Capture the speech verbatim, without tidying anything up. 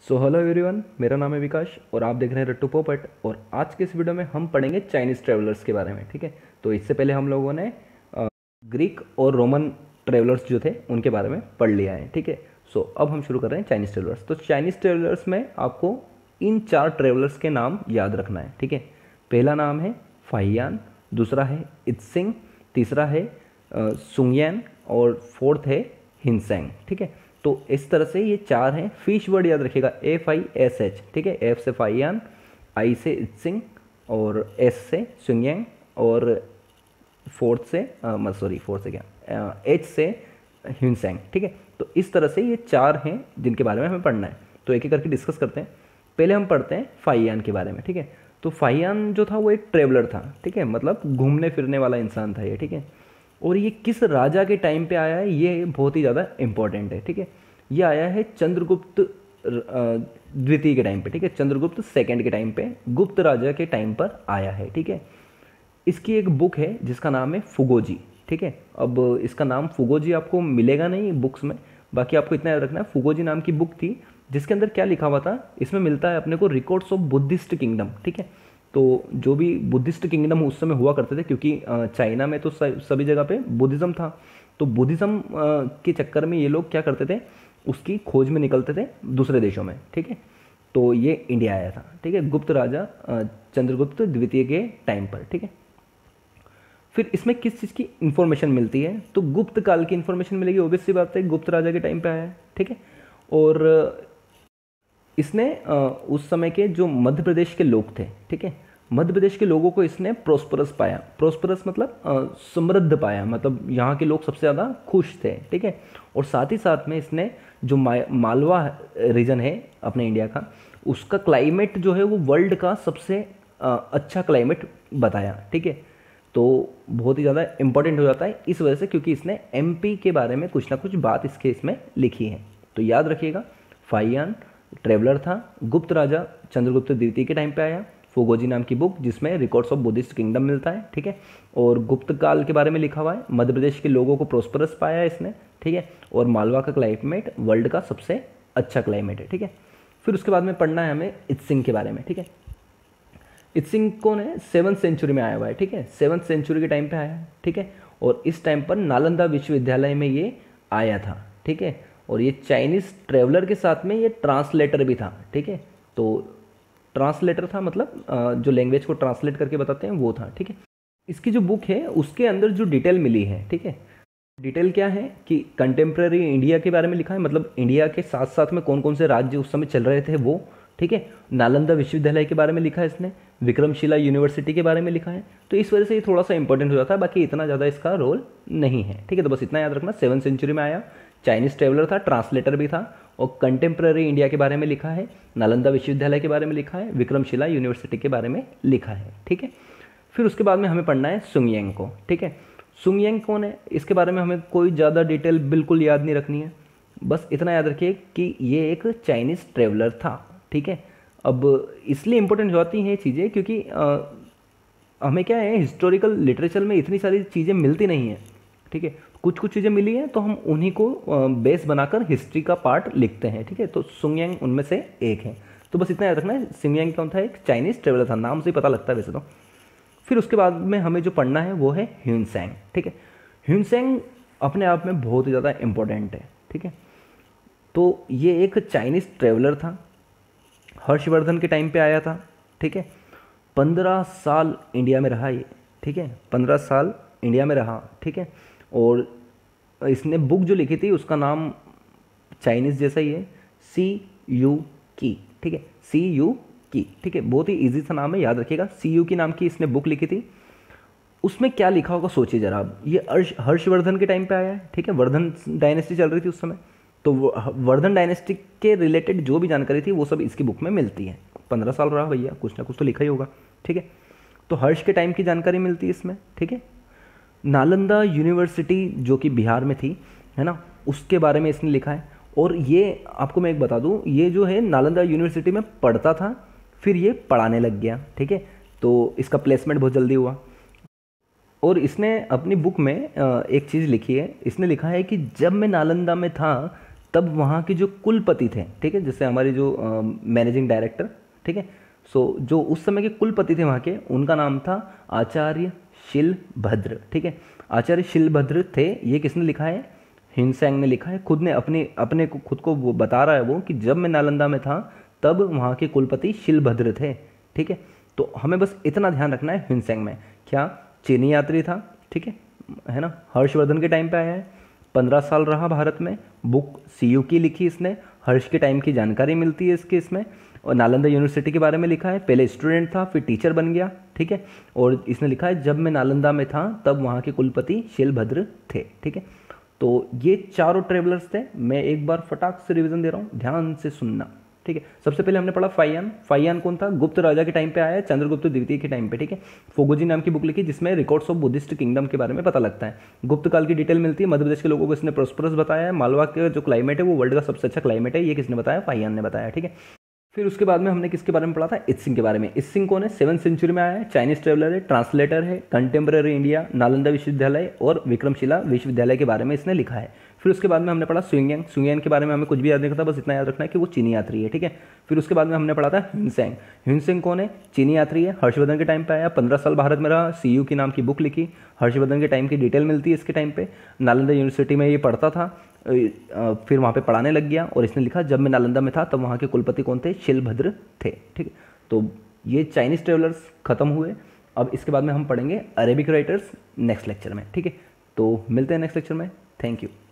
So hello everyone, मेरा नाम है विकास और आप देख रहे हैं रट्टू पोपट। और आज के इस वीडियो में हम पढ़ेंगे चाइनीज़ ट्रेवलर्स के बारे में। ठीक है, तो इससे पहले हम लोगों ने ग्रीक और रोमन ट्रेवलर्स जो थे उनके बारे में पढ़ लिया है। ठीक है, सो अब हम शुरू कर रहे हैं चाइनीज़ ट्रेवलर्स। तो चाइनीज़ ट्रेवलर्स में आपको इन चार ट्रेवलर्स के नाम याद रखना है। ठीक है, पहला नाम है फाहियान, दूसरा है इत्सिंग, तीसरा है सुंगयान और फोर्थ है हिनसेंग। ठीक है, तो इस तरह से ये चार हैं। फिश वर्ड याद रखिएगा, एफ आई एस एच। ठीक है, एफ से फाहियान, आई से इत्सिंग और एस से सुंगयांग और फोर्थ से सॉरी फोर्थ से क्या एच से हिनसेंग। ठीक है, तो इस तरह से ये चार हैं जिनके बारे में हमें पढ़ना है। तो एक एक करके डिस्कस करते हैं। पहले हम पढ़ते हैं फाहियान के बारे में। ठीक है, तो फाहियान जो था वो एक ट्रेवलर था। ठीक है, मतलब घूमने फिरने वाला इंसान था ये। ठीक है, और ये किस राजा के टाइम पे आया है ये बहुत ही ज़्यादा इम्पोर्टेंट है। ठीक है, ये आया है चंद्रगुप्त द्वितीय के टाइम पे। ठीक है, चंद्रगुप्त सेकंड के टाइम पे, गुप्त राजा के टाइम पर आया है। ठीक है, इसकी एक बुक है जिसका नाम है फुगोजी। ठीक है, अब इसका नाम फुगोजी आपको मिलेगा नहीं बुक्स में, बाकी आपको इतना याद रखना है फुगोजी नाम की बुक थी जिसके अंदर क्या लिखा हुआ था। इसमें मिलता है अपने को रिकॉर्ड्स ऑफ बुद्धिस्ट किंगडम। ठीक है, तो जो भी बुद्धिस्ट किंगडम उस समय हुआ करते थे, क्योंकि चाइना में तो सभी जगह पे बुद्धिज़्म था, तो बुद्धिज़्म के चक्कर में ये लोग क्या करते थे, उसकी खोज में निकलते थे दूसरे देशों में। ठीक है, तो ये इंडिया आया था। ठीक है, गुप्त राजा चंद्रगुप्त द्वितीय के टाइम पर। ठीक है, फिर इसमें किस चीज़ की इन्फॉर्मेशन मिलती है, तो गुप्त काल की इन्फॉर्मेशन मिलेगी। ऑब्वियस सी बात है, गुप्त राजा के टाइम पे आया है। ठीक है, और इसने उस समय के जो मध्य प्रदेश के लोग थे, ठीक है, मध्य प्रदेश के लोगों को इसने प्रोस्परस पाया। प्रोस्परस मतलब समृद्ध पाया, मतलब यहाँ के लोग सबसे ज़्यादा खुश थे। ठीक है, और साथ ही साथ में इसने जो मालवा रीजन है अपने इंडिया का, उसका क्लाइमेट जो है वो वर्ल्ड का सबसे अच्छा क्लाइमेट बताया। ठीक है, तो बहुत ही ज़्यादा इंपॉर्टेंट हो जाता है इस वजह से, क्योंकि इसने एमपी के बारे में कुछ ना कुछ बात इसके इसमें लिखी है। तो याद रखिएगा, फाहियान ट्रेवलर था, गुप्त राजा चंद्रगुप्त द्वितीय के टाइम पे आया, फुगोजी नाम की बुक जिसमें रिकॉर्ड्स ऑफ बुद्धिस्ट किंगडम मिलता है। ठीक है, और गुप्त काल के बारे में लिखा हुआ है, मध्य प्रदेश के लोगों को प्रोस्परस पाया इसने। ठीक है, और मालवा का क्लाइमेट वर्ल्ड का सबसे अच्छा क्लाइमेट है। ठीक है, फिर उसके बाद में पढ़ना है हमें इत्सिंग के बारे में। ठीक है, इत्सिंग कौन है, सेवन्थ सेंचुरी में आया हुआ है। ठीक है, सेवन्थ सेंचुरी के टाइम पे आया है। ठीक है, और इस टाइम पर नालंदा विश्वविद्यालय में ये आया था। ठीक है, और ये चाइनीज़ ट्रेवलर के साथ में ये ट्रांसलेटर भी था। ठीक है, तो ट्रांसलेटर था मतलब जो लैंग्वेज को ट्रांसलेट करके बताते हैं वो था। ठीक है, इसकी जो बुक है उसके अंदर जो डिटेल मिली है, ठीक है, डिटेल क्या है कि कंटेम्प्रेरी इंडिया के बारे में लिखा है, मतलब इंडिया के साथ साथ में कौन कौन से राज्य उस समय चल रहे थे वो। ठीक है, नालंदा विश्वविद्यालय के बारे में लिखा है इसने, विक्रमशिला यूनिवर्सिटी के बारे में लिखा है। तो इस वजह से ये थोड़ा सा इंपॉर्टेंट हो जाता है, बाकी इतना ज़्यादा इसका रोल नहीं है। ठीक है, तो बस इतना याद रखना, सेवन सेंचुरी में आया, चाइनीज़ ट्रेवलर था, ट्रांसलेटर भी था, और कंटेम्प्रेरी इंडिया के बारे में लिखा है, नालंदा विश्वविद्यालय के बारे में लिखा है, विक्रमशिला यूनिवर्सिटी के बारे में लिखा है। ठीक है, फिर उसके बाद में हमें पढ़ना है सुंगयांग को। ठीक है, सुंगयांग कौन है, इसके बारे में हमें कोई ज़्यादा डिटेल बिल्कुल याद नहीं रखनी है, बस इतना याद रखिए कि ये एक चाइनीज़ ट्रेवलर था। ठीक है, अब इसलिए इम्पोर्टेंट हो जाती हैं ये चीज़ें क्योंकि आ, हमें क्या है, हिस्टोरिकल लिटरेचर में इतनी सारी चीज़ें मिलती नहीं हैं। ठीक है, कुछ कुछ चीज़ें मिली हैं तो हम उन्हीं को बेस बनाकर हिस्ट्री का पार्ट लिखते हैं। ठीक है, तो सुंगयांग उनमें से एक है। तो बस इतना याद रखना है, सुंगयांग कौन था, एक चाइनीज़ ट्रेवलर था, नाम से ही पता लगता है वैसे तो। फिर उसके बाद में हमें जो पढ़ना है वो है ह्यूनसेंग। ठीक है, ह्यूनसेंग अपने आप में बहुत ही ज़्यादा इंपॉर्टेंट है। ठीक है, तो ये एक चाइनीज़ ट्रेवलर था, हर्षवर्धन के टाइम पे आया था। ठीक है, पंद्रह साल इंडिया में रहा ये। ठीक है, पंद्रह साल इंडिया में रहा। ठीक है, और इसने बुक जो लिखी थी उसका नाम चाइनीज़ जैसा ही है, सी यू की। ठीक है, सी यू की। ठीक है, बहुत ही इजी सा नाम है, याद रखिएगा। सी यू की नाम की इसने बुक लिखी थी। उसमें क्या लिखा होगा सोचिए जरा आप, ये हर्ष हर्षवर्धन के टाइम पे आया है। ठीक है, वर्धन डायनेस्टी चल रही थी उस समय, तो वर्धन डायनेस्टी के रिलेटेड जो भी जानकारी थी वो सब इसकी बुक में मिलती है। पंद्रह साल रहा भैया, कुछ ना कुछ तो लिखा ही होगा। ठीक है, तो हर्ष के टाइम की जानकारी मिलती है इसमें। ठीक है, नालंदा यूनिवर्सिटी जो कि बिहार में थी, है ना, उसके बारे में इसने लिखा है। और ये आपको मैं एक बता दूं, ये जो है नालंदा यूनिवर्सिटी में पढ़ता था, फिर ये पढ़ाने लग गया। ठीक है, तो इसका प्लेसमेंट बहुत जल्दी हुआ। और इसने अपनी बुक में एक चीज़ लिखी है, इसने लिखा है कि जब मैं नालंदा में था तब वहाँ के जो कुलपति थे, ठीक है, जैसे हमारे जो मैनेजिंग डायरेक्टर, ठीक है, सो जो उस समय के कुलपति थे वहाँ के, उनका नाम था आचार्य शिलभद्र, ठीक है। आचार्य शिलभद्र थे। ये किसने लिखा है? ह्युनसैंग ने लिखा है। खुद ने अपने अपने को खुद को वो बता रहा है वो कि जब मैं नालंदा में था तब वहाँ के कुलपति शिलभद्र थे, ठीक है। तो हमें बस इतना ध्यान रखना है, ह्युनसैंग में क्या चीनी यात्री था, ठीक है है ना। हर्षवर्धन के टाइम पे आया है, पंद्रह साल रहा भारत में, बुक सीयू की लिखी इसने, हर्ष के टाइम की जानकारी मिलती है इसके इसमें, और नालंदा यूनिवर्सिटी के बारे में लिखा है। पहले स्टूडेंट था, फिर टीचर बन गया, ठीक है। और इसने लिखा है जब मैं नालंदा में था तब वहाँ के कुलपति शिलभद्र थे, ठीक है। तो ये चारों ट्रेवलर्स थे। मैं एक बार फटाक से रिवीजन दे रहा हूँ, ध्यान से सुनना, ठीक है। सबसे पहले हमने पढ़ा फाइयान। फाइयान कौन था? गुप्त राजा के टाइम पे आया है, चंद्रगुप्त द्वितीय के टाइम पे, ठीक है। फोगोजी नाम की बुक लिखी जिसमें रिकॉर्ड्स ऑफ बुद्धिस्ट किंगडम के बारे में पता लगता है। गुप्त काल की डिटेल मिलती है। मध्य प्रदेश के लोगों को इसने प्रोस्परस बताया है। मालवा का जो क्लाइमेट है वो वर्ल्ड का सबसे अच्छा क्लाइमेट है, ये किसने बताया? फाइयान ने बताया, ठीक है। फिर उसके बाद में हमने किसके बारे में पढ़ा था? इत्सिंग के बारे में। इत्सिंग कौन है? सेवन सेंचुरी में आया है, चाइनीज ट्रेवलर है, ट्रांसलेटर है, कंटेम्प्रेरी इंडिया, नालंदा विश्वविद्यालय और विक्रमशिला विश्वविद्यालय के बारे में इसने लिखा है। फिर उसके बाद में हमने पढ़ा सुंगयांग। सुंगयांग के बारे में हमें कुछ भी याद नहीं करता, बस इतना याद रखना है कि वो चीनी यात्री है, ठीक है। फिर उसके बाद में हमने पढ़ा था ह्युनसैंग। ह्युनसैंग कौन है? चीनी यात्री है, हर्षवर्धन के टाइम पे आया, पंद्रह साल भारत में रहा, सीयू की नाम की बुक लिखी, हर्षवर्धन के टाइम की डिटेल मिलती है इसके टाइम पे। नालंदा यूनिवर्सिटी में ये पढ़ता था, फिर वहाँ पे पढ़ाने लग गया, और इसने लिखा जब मैं नालंदा में था तब वहाँ के कुलपति कौन थे? शिलभद्र थे, ठीक है। तो ये चाइनीज ट्रेवलर्स खत्म हुए। अब इसके बाद में हम पढ़ेंगे अरेबिक राइटर्स नेक्स्ट लेक्चर में, ठीक है। तो मिलते हैं नेक्स्ट लेक्चर में। Thank you.